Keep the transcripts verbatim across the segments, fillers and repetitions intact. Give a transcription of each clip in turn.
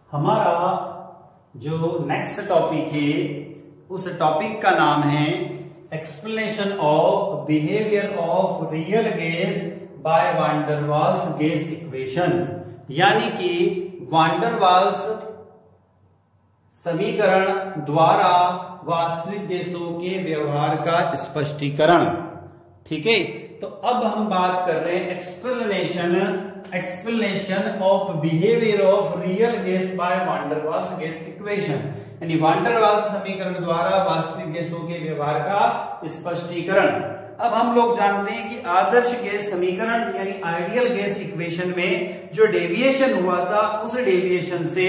हमारा जो next topic है उस टॉपिक का नाम है explanation of behaviour of real gas by Van der Waals gas equation, यानी कि वांडर वाल्स समीकरण द्वारा वास्तविक गैसों के व्यवहार का स्पष्टीकरण। ठीक है, तो अब हम बात कर रहे हैं explanation explanation of behaviour of real gas by Van der Waals gas equation, यानी वांडर वाल्स समीकरण द्वारा वास्तविक गैसों के व्यवहार का स्पष्टीकरण। अब हम लोग जानते हैं कि आदर्श गैस समीकरण यानी आइडियल गैस इक्वेशन में जो डेविएशन हुआ था उस डेविएशन से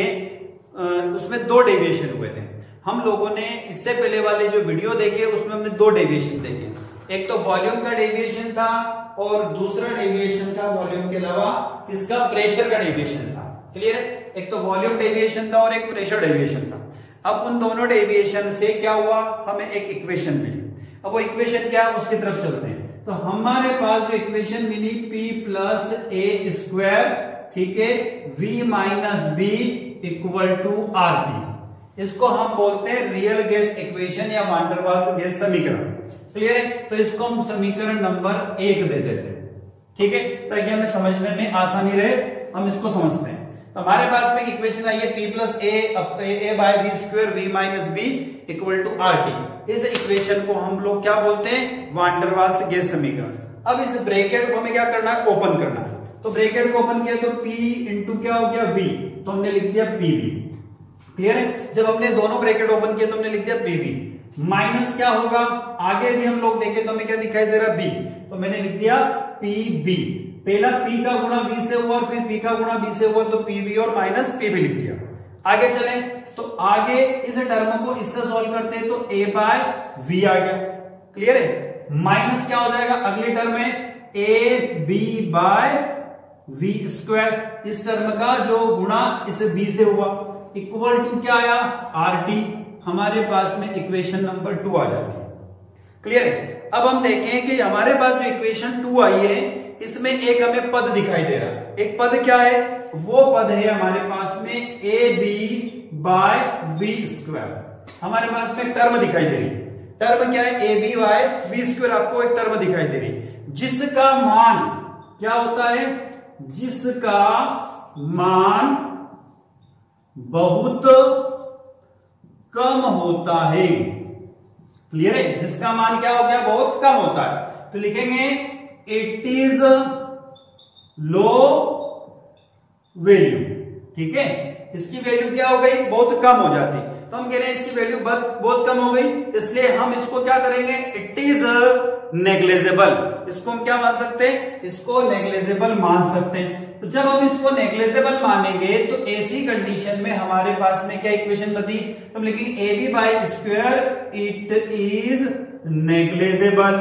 उसमें दो डेविएशन हुए थे। हम लोगों ने इससे पहले वाले जो वीडियो देखे उसमें हमने दो डेविएशन देखे, एक तो वॉल्यूम का डेविएशन था और दूसरा डेविएशन था वॉल्यूम के अलावा इसका प्रेशर का डेविएशन था। क्लियर है, एक तो वॉल्यूम डेविएशन था और एक प्रेशर डेविएशन था। अब उन दोनों डेविएशन से क्या हुआ, हमें एक इक्वेशन मिली। अब वो इक्वेशन क्या है उसकी तरफ चलते हैं। तो हमारे पास जो इक्वेशन मिली P प्लस ए स्क्वायर, ठीक है, V minus B equal to R T, इसको हम बोलते हैं रियल गैस इक्वेशन या वांडर वाल्स गैस समीकरण। क्लियर है, तो इसको हम समीकरण नंबर एक दे देते हैं। ठीक है, ताकि हमें समझने में आसानी रहे, हम इसको समझते हैं। तो हमारे पास में इक्वेशन आई है P plus A by V square V minus B equal to R T. इस इक्वेशन को हम लोग क्या बोलते हैं, वांडर वाल्स गैस समीकरण। अब इस ब्रैकेट को हमें क्या करना है, ओपन करना है। तो ब्रैकेट को ओपन किया तो P इंटू क्या हो गया V, तो हमने लिख दिया P V। क्लियर है, जब हमने दोनों ब्रैकेट ओपन किए तो हमने लिख दिया P V माइनस क्या होगा, आगे यदि हम लोग देखें तो हमें क्या दिखाई दे रहा है B, तो मैंने लिख दिया P B। पहला P का गुणा V से हुआ और फिर P का गुणा B से हुआ तो P V और माइनस P B लिख दिया। आगे चलें तो आगे इस टर्म को इससे सॉल्व करते हैं तो A बाय V आ गया। क्लियर है, माइनस क्या हो जाएगा अगली टर्म में A B by V square, इस टर्म का जो गुणा इस B से हुआ इक्वल टू क्या आया R T। हमारे पास में इक्वेशन नंबर टू आ जाती है। क्लियर है, अब हम देखें कि हमारे पास जो इक्वेशन टू आई है इसमें एक हमें पद दिखाई दे रहा है। एक पद क्या है, वो पद है हमारे पास में A B by V square. हमारे पास में टर्म दिखाई दे रही है। टर्म क्या है, A B by V square, आपको एक टर्म दिखाई दे रही है जिसका मान क्या होता है, जिसका मान बहुत कम होता है। क्लियर है, जिसका मान क्या हो गया, बहुत कम होता है। तो लिखेंगे इट इज लो वैल्यू। ठीक है, इसकी वैल्यू क्या हो गई, बहुत कम हो जाती। तो हम कह रहे हैं इसकी वैल्यू बहुत बहुत कम हो गई, इसलिए हम इसको क्या करेंगे, इट इज नेग्लेजेबल। इसको हम क्या मान सकते हैं, इसको नेग्लेजेबल मान सकते हैं। तो जब हम इसको नेग्लेजेबल मानेंगे तो ऐसी कंडीशन में हमारे पास में क्या इक्वेशन बची, हम लिखेंगे A B by square it is negligible.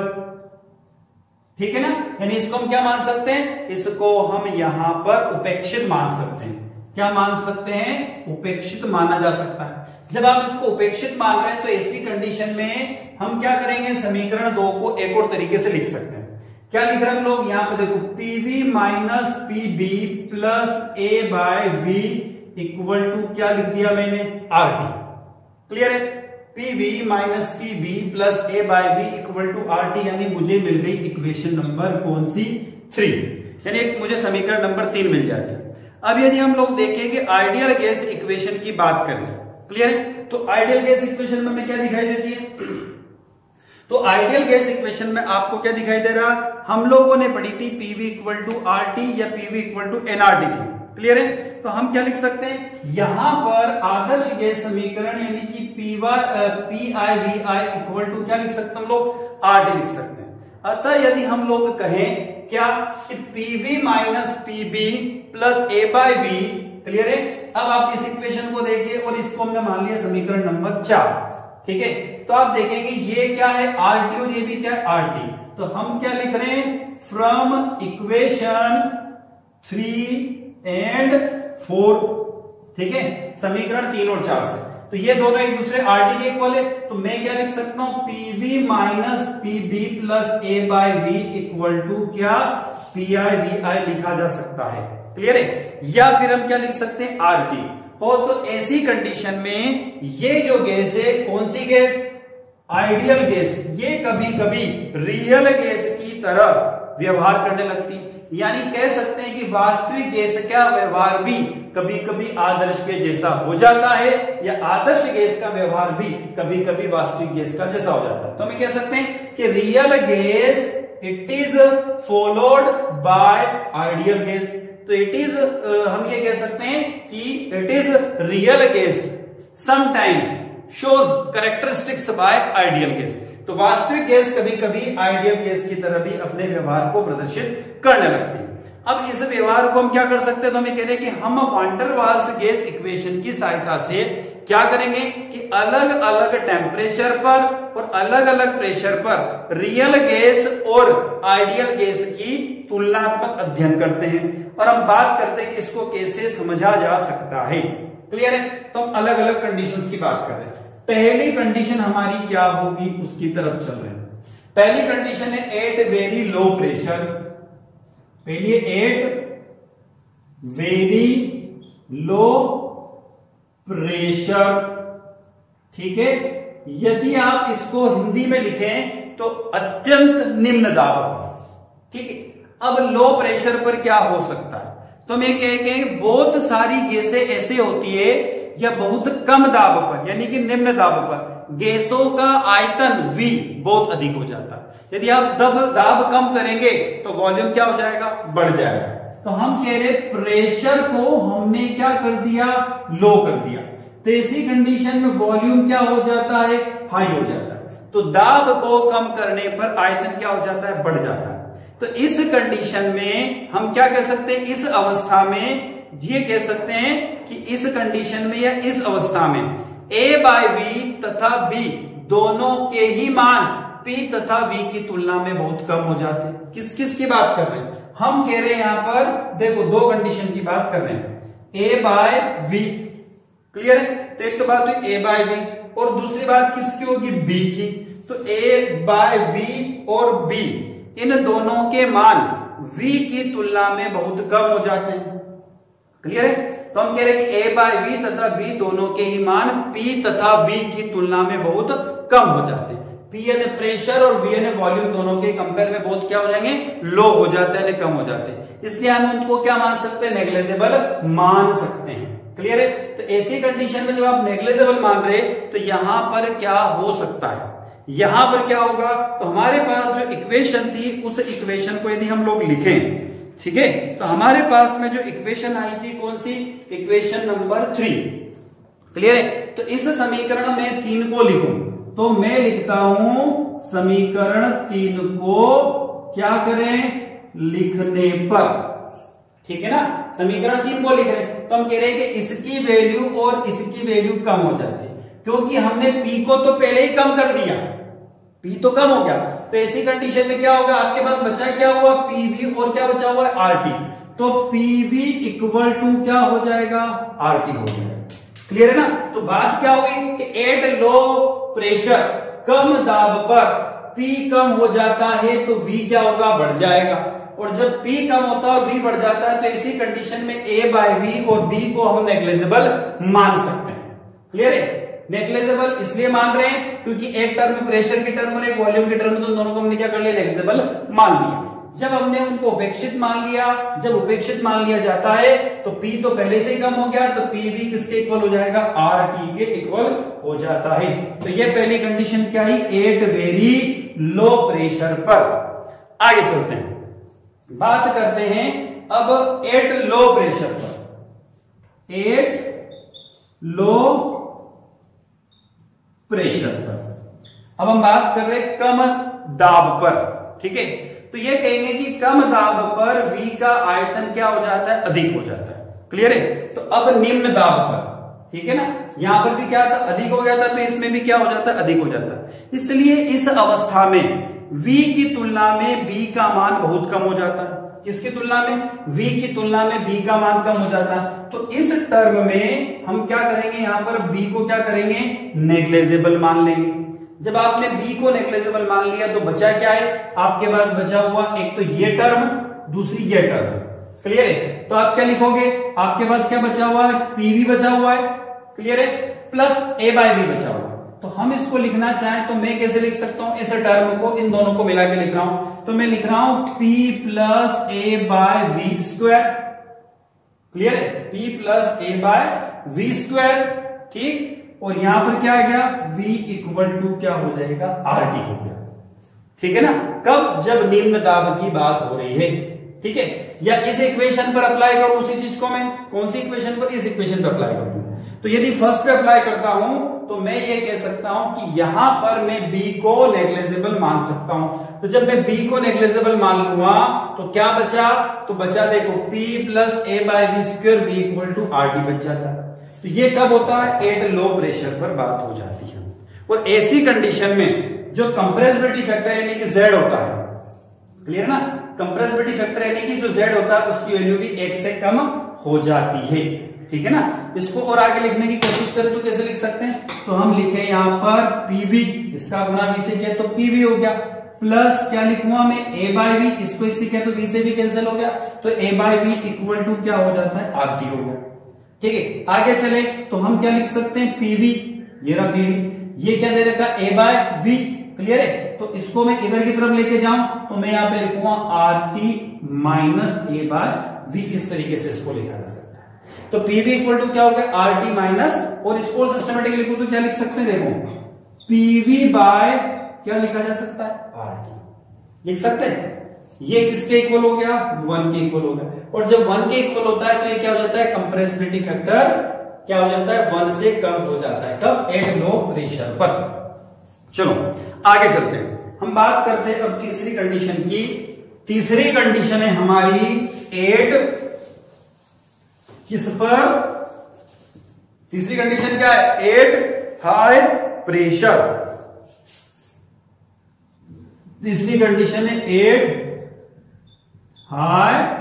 ठीक है ना, यानी इसको हम क्या मान सकते हैं, इसको हम यहां पर उपेक्षित मान सकते हैं। क्या मान सकते हैं, उपेक्षित माना जा सकता है। जब आप इसको उपेक्षित मान रहे हैं तो ऐसी कंडीशन में हम क्या करेंगे, समीकरण दो को एक और तरीके से लिख सकते हैं। क्या लिख रहे हैं हम लोग, यहां पे देखो PV minus PB plus A by V equal to क्या लिख दिया मैंने, आर टी। क्लियर है, PV minus PB plus A by V equal to R T, यानी मुझे मिल गई इक्वेशन नंबर कौन सी, थ्री, यानी मुझे समीकरण नंबर तीन मिल जाती है। अब यदि हम लोग देखें कि आइडियल गैस इक्वेशन की बात करें, क्लियर है, तो आइडियल गैस इक्वेशन में हमें क्या दिखाई देती है, तो आइडियल गैस इक्वेशन में आपको क्या दिखाई दे रहा, हम लोगों ने पढ़ी थी PV equal to R T या पीवी इक्वल टू एनआरटी थी। क्लियर है, तो हम क्या लिख सकते हैं, यहां पर आदर्श गैस समीकरण यानी कि P P I V I equal to क्या लिख सकते हैं हम लोग, आर टी लिख सकते हैं। अतः यदि हम लोग कहें क्या कि PV minus PB plus A by V, clear है, अब आप इस इक्वेशन को देखिए और इसको हमने मान लिया समीकरण नंबर चार। ठीक है, तो आप देखेंगे ये क्या है, आर टी और ये भी क्या है, आर टी। तो हम क्या लिख रहे हैं, from equation three and four. ठीक है, समीकरण तीन और चार से, तो ये दोनों एक दूसरे आर टी के इक्वल है। तो मैं क्या लिख सकता हूं, PV minus PB plus A by V equal to क्या, पी आई वी आई लिखा जा सकता है। क्लियर है, या फिर हम क्या लिख सकते हैं, आर टी। हो तो ऐसी कंडीशन में ये जो गैस है, कौन सी गैस, आइडियल गैस, ये कभी कभी रियल गैस की तरह व्यवहार करने लगती है। यानी कह सकते हैं कि वास्तविक गैस का व्यवहार भी कभी कभी आदर्श के जैसा हो जाता है, या आदर्श गैस का व्यवहार भी कभी कभी वास्तविक गैस का जैसा हो जाता है। तो हम कह सकते हैं कि real gas it is followed by ideal gas. तो इट इज हम ये कह सकते हैं कि it is real gas sometime shows characteristics by ideal gas. तो वास्तविक गैस कभी कभी आइडियल गैस की तरह भी अपने व्यवहार को प्रदर्शित करने लगती है। अब इस व्यवहार को हम क्या कर सकते हैं, तो हमें कह रहे हैं कि हम वांडर वाल्स गैस इक्वेशन की सहायता से क्या करेंगे कि अलग अलग टेम्परेचर पर और अलग अलग प्रेशर पर रियल गैस और आइडियल गैस की तुलनात्मक अध्ययन करते हैं, और हम बात करते हैं कि इसको कैसे समझा जा सकता है। क्लियर है? तो हम अलग अलग कंडीशंस की बात कर रहे हैं। पहली कंडीशन हमारी क्या होगी, उसकी तरफ चल रहे हैं। पहली कंडीशन है एट वेरी लो प्रेशर। पहली एट वेरी लो प्रेशर, ठीक है। यदि आप इसको हिंदी में लिखें तो अत्यंत निम्न दाब पर, ठीक है। अब लो प्रेशर पर क्या हो सकता है, तो मैं कह के बहुत सारी गैसें ऐसे होती है या बहुत कम दाब पर यानी कि निम्न दाब पर गैसों का आयतन V बहुत अधिक हो जाता है। यदि आप दब दाब कम करेंगे तो वॉल्यूम क्या हो जाएगा, बढ़ जाएगा। तो हम कह रहे प्रेशर को हमने क्या कर दिया, लो कर दिया। तो ऐसी कंडीशन में वॉल्यूम क्या हो जाता है, हाई हो जाता है। तो दाब को कम करने पर आयतन क्या हो जाता है, बढ़ जाता है। तो इस कंडीशन में हम क्या कह सकते हैं, इस अवस्था में ये कह सकते हैं कि इस कंडीशन में या इस अवस्था में A बाय V तथा B दोनों के ही मान P तथा V की तुलना में बहुत कम हो जाते हैं। किस किस की बात कर रहे हैं, हम कह रहे हैं यहां पर देखो दो कंडीशन की बात कर रहे हैं, A बाय V। क्लियर है? तो एक तो बात हुई A बाय V और दूसरी बात किसकी होगी, B की। तो A बाय V और B इन दोनों के मान V की तुलना में बहुत कम हो जाते हैं। क्लियर है? तो हम कह रहे हैं कि A बाय V तथा B दोनों के ही मान P तथा V की तुलना में बहुत कम हो जाते हैं। P यानी प्रेशर और V यानी वॉल्यूम दोनों के कंपेयर में बहुत क्या हो जाएंगे, लो हो जाते हैं, कम हो जाते हैं। इसलिए हम उनको क्या मान सकते हैं, नेग्लिजिबल मान सकते हैं। क्लियर है? तो ऐसी कंडीशन में जब आप नेग्लिजिबल मान रहे तो यहां पर क्या हो सकता है, यहां पर क्या होगा, तो हमारे पास जो इक्वेशन थी उस इक्वेशन को यदि हम लोग लिखें, ठीक है, तो हमारे पास में जो इक्वेशन आई थी कौन सी, इक्वेशन नंबर थ्री। क्लियर है? तो इस समीकरण में तीन को लिखूं तो मैं लिखता हूं समीकरण तीन को क्या करें, लिखने पर, ठीक है ना, समीकरण तीन को लिख रहे हैं तो हम कह रहे हैं कि इसकी वैल्यू और इसकी वैल्यू कम हो जाती है, क्योंकि हमने P को तो पहले ही कम कर दिया, P तो कम हो गया। तो ऐसी कंडीशन में क्या होगा, आपके पास बचा क्या हुआ, पीवी और क्या बचा हुआ है, आरटी। तो पीवी इक्वल टू क्या हो जाएगा, आरटी हो जाएगा। क्लियर है ना? तो बात क्या हुई कि एट लो प्रेशर, कम दाब पर P कम हो जाता है तो V क्या होगा, बढ़ जाएगा। और जब P कम होता है और V बढ़ जाता है तो इसी कंडीशन में A बाय V और B को हम नेग्लिजिबल मान सकते हैं। क्लियर है? नेग्लिजिबल इसलिए मान रहे हैं क्योंकि एक टर्म प्रेशर की टर्म और एक वॉल्यूम की टर्म, तो दोनों को हमने क्या कर लिया, नेग्लिजिबल मान लिया। जब हमने उनको उपेक्षित मान लिया, जब उपेक्षित मान लिया जाता है तो P तो पहले से ही कम हो गया, तो पीवी किसके इक्वल हो जाएगा, आरटी के इक्वल हो जाता है। तो ये पहली कंडीशन क्या है, एट वेरी लो प्रेशर पर। आगे चलते हैं, बात करते हैं अब एट लो प्रेशर पर, एट लो प्रेशर पर। अब हम बात कर रहे हैं कम दाब पर, ठीक है। तो ये कहेंगे कि कम दाब पर V का आयतन क्या हो जाता है, अधिक हो जाता है। क्लियर है? तो अब निम्न दाब पर, ठीक है ना, यहां पर भी क्या था, अधिक हो गया था, तो इसमें भी क्या हो जाता है, अधिक हो जाता है। इसलिए इस अवस्था में V की तुलना में B का मान बहुत कम हो जाता है। किसकी तुलना में, V की तुलना में B का मान कम हो जाता है। तो इस टर्म में हम क्या करेंगे, यहां पर B को क्या करेंगे, नेग्लिजिबल मान लेंगे। जब आपने B को नेग्लिजिबल मान लिया तो बचा क्या है, आपके पास बचा हुआ एक तो ये टर्म, दूसरी ये टर्म। क्लियर है? तो आप क्या लिखोगे, आपके पास क्या बचा हुआ है, पीवी बचा हुआ है, क्लियर है, प्लस ए बाय वी बचा हुआ है। तो हम इसको लिखना चाहें तो मैं कैसे लिख सकता हूं, इस टर्म को इन दोनों को मिला के लिख रहा हूं, तो मैं लिख रहा हूं P plus A by V square, clear है, P plus A by V square, ठीक, और यहां पर क्या आ गया, V इक्वल टू क्या हो जाएगा, आर टी हो गया, ठीक है ना। कब, जब निम्न दाब की बात हो रही है, ठीक है, या इस इक्वेशन पर अप्लाई करूं उसी चीज को मैं, कौन सी इक्वेशन पर, इस इक्वेशन पर अप्लाई करूं। तो यदि फर्स्ट पे अप्लाई करता हूं तो मैं ये कह सकता हूं कि यहां पर मैं B को नेग्लिजिबल मान सकता हूं। तो जब मैं B को नेग्लिजिबल मान लूंगा तो क्या बचा, तो बचा देखो P plus A by V square V equal to R T बच जाता है। तो ये कब होता है, एट लो प्रेशर पर बात हो जाती है। और ऐसी कंडीशन में जो कंप्रेसिबिलिटी फैक्टर यानी कि Z होता है, क्लियर ना, कंप्रेसिबिलिटी फैक्टर यानी कि जो Z होता है उसकी वैल्यू भी एक से कम हो जाती है, ठीक है ना। इसको और आगे लिखने की कोशिश करें तो कैसे लिख सकते हैं, तो हम लिखे यहां पर पीवी, इसका गुणा वी से किया तो पीवी हो गया, प्लस क्या लिखूंगा मैं, ए बाय वी, इसको इससे किया तो वी से भी कैंसिल हो गया, तो A by V equal to क्या हो जाता है, आर टी हो गया, ठीक है। आगे चले तो हम क्या लिख सकते हैं, पीवी, ये रहा पीवी, ये क्या दे रखा, ए बाय वी, क्लियर है। तो इसको मैं इधर की तरफ लेके जाऊं तो मैं यहां पे लिखूंगा R T minus A by V, इस तरीके से इसको लिखा जा सकता है। तो पीवी इक्वल टू क्या हो गया, आर टी माइनस, और इसको सिस्टमेटिक लिखो तो क्या लिख सकते हैं, देखो पीवी बाय क्या लिखा जा सकता है, आर टी लिख सकते हैं। ये किसके इक्वल हो गया, वन के इक्वल हो गया, और जब वन के इक्वल होता है तो ये क्या हो जाता है, कंप्रेसिबिलिटी फैक्टर क्या हो जाता है, वन से कम हो जाता है, कब, एट लो प्रेशर पर। चलो आगे चलते हैं, हम बात करते हैं अब तीसरी कंडीशन की। तीसरी कंडीशन है हमारी एट किस पर, तीसरी कंडीशन क्या है, एट हाई प्रेशर। तीसरी कंडीशन है एट हाई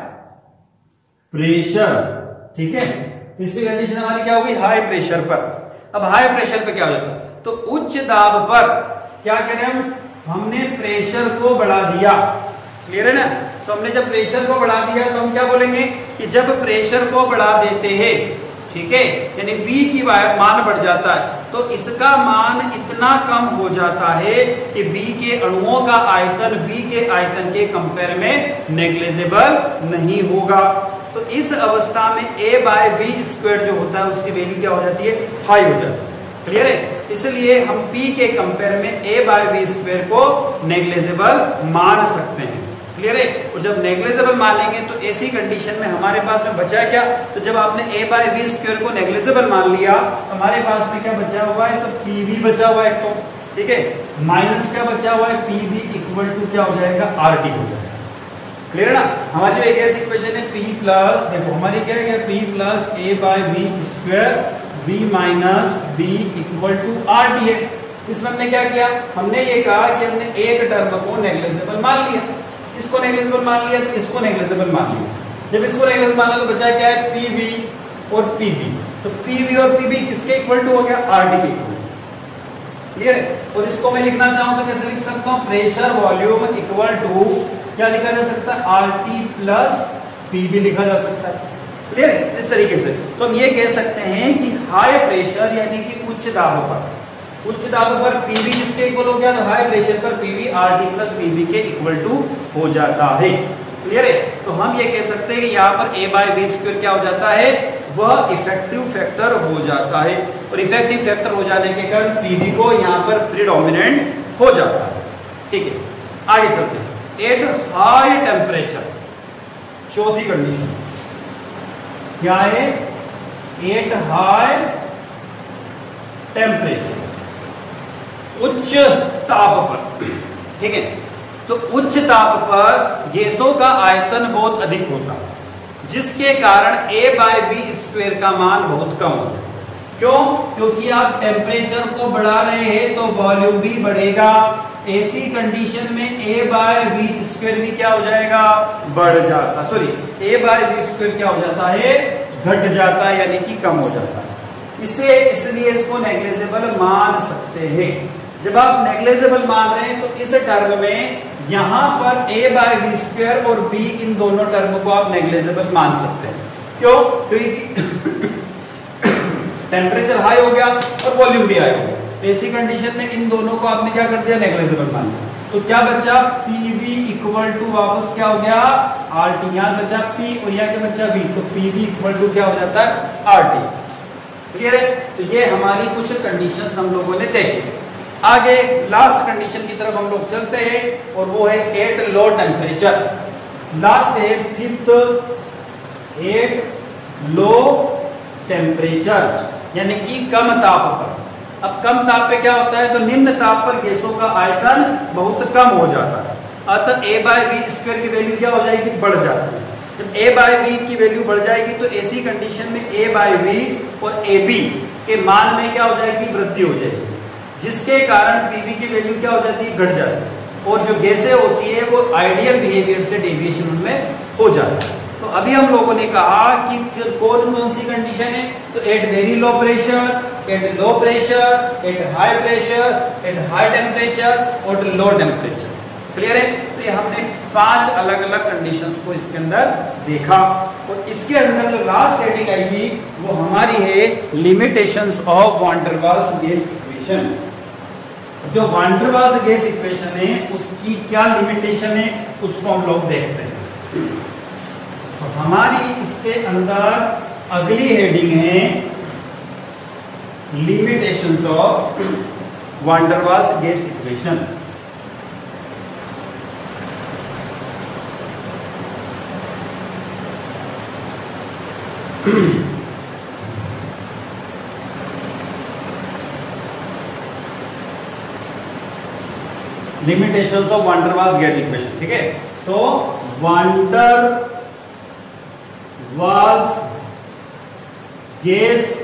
प्रेशर, ठीक है। तीसरी कंडीशन हमारी क्या होगी, हाई प्रेशर पर। अब हाई प्रेशर पे क्या हो जाता है, तो उच्च दाब पर क्या करें हम, हमने प्रेशर को बढ़ा दिया, क्लियर है ना। तो हमने जब प्रेशर को बढ़ा दिया तो हम क्या बोलेंगे कि जब प्रेशर को बढ़ा देते हैं, ठीक है, यानी V की मान बढ़ जाता है तो इसका मान इतना कम हो जाता है कि B के अणुओं का आयतन V के आयतन के कंपेयर में नेग्लिजिबल नहीं होगा। तो इस अवस्था में A बाय वी स्क्वायर जो होता है उसकी वैल्यू क्या हो जाती है, हाई हो जाती है, क्लियर है। इसलिए हम P के कंपेयर में A बाय वी स्क्वायर को नेग्लिजिबल मान सकते हैं, क्लियर है। और जब नेग्लिजिबल मानेंगे तो ऐसी कंडीशन में हमारे पास में बचा क्या, तो जब आपने a बाय वी स्क्वायर को नेग्लिजिबल मान लिया तो हमारे पास में क्या बचा हुआ है, तो pv बचा हुआ है एक तो, ठीक है, माइनस क्या बचा हुआ है, pv इक्वल टू क्या हो जाएगा, rt हो जाएगा, क्लियर है ना। हमारी एक ऐसी इक्वेशन है p प्लस, देखो हमारी क्या है, p plus A by V square v minus B equal to R T है। इसमें हमने क्या किया, हमने ये कहा कि हमने एक टर्म को नेग्लिजिबल मान लिया, इसको नेग्लिजिबल मान लिया तो इसको नेग्लिजिबल मान लिया। जब इसको नेग्लिजिबल मान लिया तो बचा क्या है, पीवी और पीबी। तो पीवी और पीबी किसके इक्वल टू हो गया, आरटी के इक्वल, क्लियर है। और इसको मैं लिखना चाहूं तो कैसे लिख सकता हूं, प्रेशर वॉल्यूम इक्वल टू क्या लिखा जा सकता है, आरटी प्लस पीबी लिखा जा सकता है, क्लियर है। इस तरीके से तो हम ये कह सकते हैं कि हाई प्रेशर यानी कि उच्च दाब पर, उच्च दाब पर पीवी किसके इक्वल हो गया, तो हाई प्रेशर पर पीवी आरटी प्लस पीबी के इक्वल टू हो जाता है, क्लियर है। तो हम ये कह सकते हैं कि यहाँ पर ए बाय वी स्क्वायर क्या हो जाता है, वह इफेक्टिव फैक्टर हो जाता है, और इफेक्टिव फैक्टर हो जाने के कारण पीबी को यहाँ पर प्रीडोमिनेंट हो जाता है, ठीक है। आगे चलते हैं, एट हाई टेम्परेचर, चौथी कंडीशन क्या है, एट हाई टेम्परेचर, उच्च ताप पर, ठीक है। तो उच्च ताप पर गैसों का आयतन बहुत अधिक होता है, जिसके कारण a बाय वी स्क्वायर का मान बहुत कम होता है। क्यों, क्योंकि आप टेम्परेचर को बढ़ा रहे हैं तो वॉल्यूम भी बढ़ेगा। ऐसी कंडीशन में a बाय वी स्क्वायर भी क्या हो जाएगा, बढ़ जाता, sorry a by V square क्या हो जाता है, घट जाता है, यानी कि कम हो जाता है। इसे इसलिए इसको नेग्लिजिबल मान सकते हैं। जब आप नेग्लिजिबल मान रहे हैं तो इस टर्म में यहां पर a बाय वी स्क्वायर और b इन दोनों टर्म को आप नेग्लिजिबल मान सकते हैं। क्यों? क्योंकि टेम्परेचर हाई हो गया और वॉल्यूम भी हाई हो गया, तो ऐसी कंडीशन में इन दोनों को आपने क्या कर दिया, नेग्लिजिबल मान लिया। तो क्या बचा, पीवी इक्वल टू वापस क्या हो गया, आरटी। यहां बचा P और यहां क्या बचा V, तो पीवी इक्वल टू क्या हो जाता है, आरटी। क्लियर है? तो ये हमारी कुछ कंडीशंस हम लोगों ने देखी। आगे लास्ट कंडीशन की तरफ हम लोग चलते हैं और वो है एट लो टेम्परेचर। लास्ट है फिफ्थ, एट लो टेम्परेचर, यानी कि कम ताप पर। अब कम ताप पे क्या होता है, तो निम्न ताप पर गैसों का आयतन बहुत कम हो जाता है, अतः a बाय वी स्क्वायर की वैल्यू क्या हो जाएगी, बढ़ जाती है। जब a बाय वी की वैल्यू बढ़ जाएगी तो ऐसी कंडीशन में a बाय वी और ab के मान में क्या हो जाएगी, वृद्धि हो जाएगी, जिसके कारण pv की वैल्यू क्या हो जाती है, घट जाती है, और जो गैसें होती है वो आइडियल बिहेवियर से डेविएशन उनमें हो जाता है। तो अभी हम लोगों ने कहा कि कौन कौन सी कंडीशन है, तो at very low pressure, at low pressure, at high pressure, at high temperature और लो टेम्परेचर। क्लियर है? तो ये हमने पांच अलग अलग कंडीशंस को इसके अंदर देखा, और इसके अंदर जो लास्ट हेडिंग आएगी वो हमारी है limitations of van der Waals gas equation. जो वांडर वाल्स गैस इक्वेशन है उसकी क्या लिमिटेशन है उसको हम लोग देखते हैं। तो हमारी इसके अंदर अगली हेडिंग है limitations of van der Waals gas equation. Limitations of van der Waals gas equation, ठीक है। तो वांडर वाल्स गैस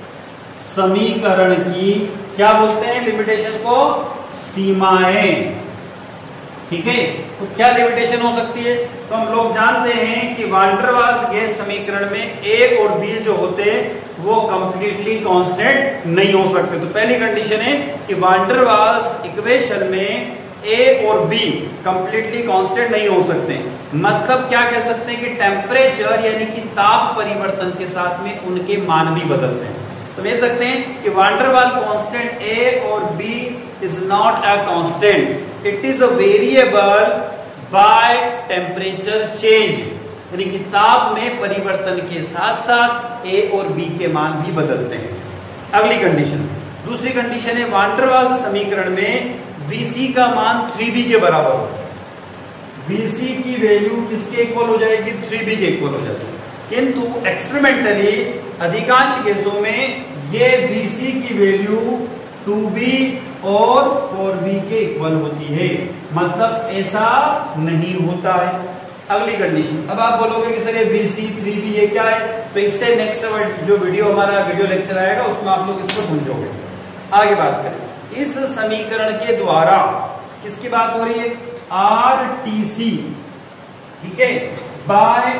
समीकरण की क्या बोलते हैं लिमिटेशन को, सीमाएं। ठीक है, तो क्या लिमिटेशन हो सकती है, तो हम लोग जानते हैं कि वांडर वाल्स गैस समीकरण में ए और बी जो होते हैं वो कंप्लीटली कांस्टेंट नहीं हो सकते। तो पहली कंडीशन है कि वांडर वाल्स इक्वेशन में ए और बी कंप्लीटली कांस्टेंट नहीं हो सकते। मतलब क्या कह सकते हैं कि टेम्परेचर यानी कि ताप परिवर्तन के साथ में उनके मान भी बदलते हैं। तो कह सकते हैं कि वांडर वाल कांस्टेंट ए और b is not a constant, it is a variable by temperature change, यानी कि ताप में परिवर्तन के साथ साथ ए और बी के मान भी बदलते हैं। अगली कंडीशन, दूसरी कंडीशन है वांडर वाल्स समीकरण में वीसी का मान थ्री बी के बराबर हो। वीसी की वैल्यू किसके इक्वल हो जाएगी, थ्री बी के इक्वल हो जाती है। किंतु एक्सपेरिमेंटली अधिकांश केसों में ये वीसी की वैल्यू टू बी और फोर बी के इक्वल होती है, मतलब ऐसा नहीं होता है। अगली कंडीशन, अब आप बोलोगे कि सर ये वीसी थ्री बी ये क्या है, तो इससे नेक्स्ट जो वीडियो हमारा वीडियो लेक्चर आएगा उसमें आप लोग इसको समझोगे। आगे बात करें, इस समीकरण के द्वारा किसकी बात हो रही है, आर टी सी, ठीक है, बाय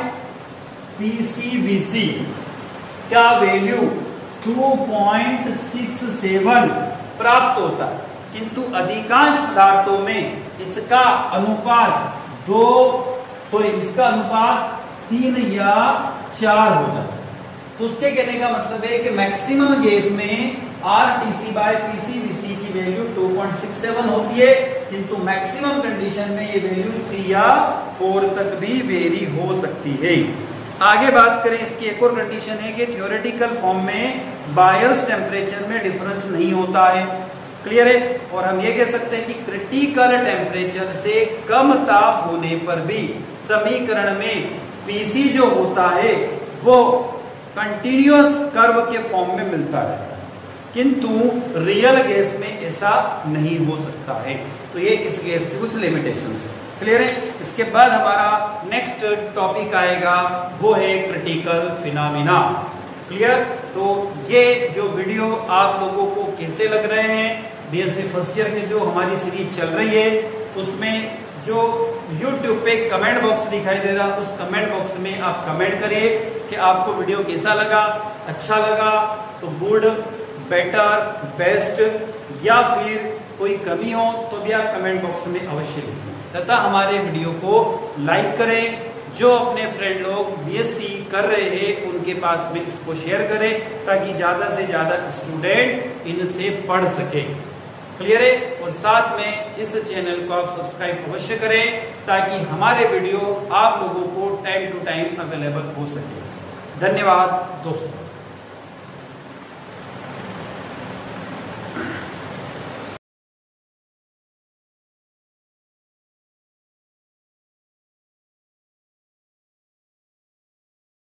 पीसीवीसी का value two point six seven प्राप्त होता है, किंतु अधिकांश पदार्थों में इसका अनुपात दो सॉरी इसका अनुपात तीन या चार हो जाता है। तो उसके कहने का मतलब है कि मैक्सिमम गैस में आरटीसी बाय पीसीवीसी की value two point six seven होती है, किंतु मैक्सिमम कंडीशन में ये वैल्यू थ्री या फोर तक भी वेरी हो सकती है। आगे बात करें, इसकी एक और कंडीशन है कि थ्योरेटिकल फॉर्म में बायस टेम्परेचर में डिफरेंस नहीं होता है। क्लियर है? और हम ये कह सकते हैं कि क्रिटिकल टेम्परेचर से कम ताप होने पर भी समीकरण में पीसी जो होता है वो कंटिन्यूअस कर्व के फॉर्म में मिलता रहता है, किंतु रियल गैस में ऐसा नहीं हो सकता है। तो ये इस गैस की कुछ लिमिटेशंस है। क्लियर है? इसके बाद हमारा नेक्स्ट टॉपिक आएगा वो है क्रिटिकल फिनोमेना। क्लियर? तो ये जो वीडियो आप लोगों को कैसे लग रहे हैं, बी.एस.सी फर्स्ट ईयर की जो हमारी सीरीज चल रही है उसमें जो यूट्यूब पे कमेंट बॉक्स दिखाई दे रहा है उस कमेंट बॉक्स में आप कमेंट करिए कि आपको वीडियो कैसा लगा, अच्छा लगा तो गुड, बेटर, बेस्ट, या फिर कोई कमी हो तो भी आप कमेंट बॉक्स में अवश्य लिखिए। तथा हमारे वीडियो को लाइक करें। जो अपने फ्रेंड लोग बीएससी कर रहे हैं उनके पास में इसको शेयर करें ताकि ज्यादा से ज्यादा स्टूडेंट इनसे पढ़ सके। क्लियर है? और साथ में इस चैनल को आप सब्सक्राइब अवश्य करें ताकि हमारे वीडियो आप लोगों को टाइम टू टाइम अवेलेबल हो सके। धन्यवाद दोस्तों।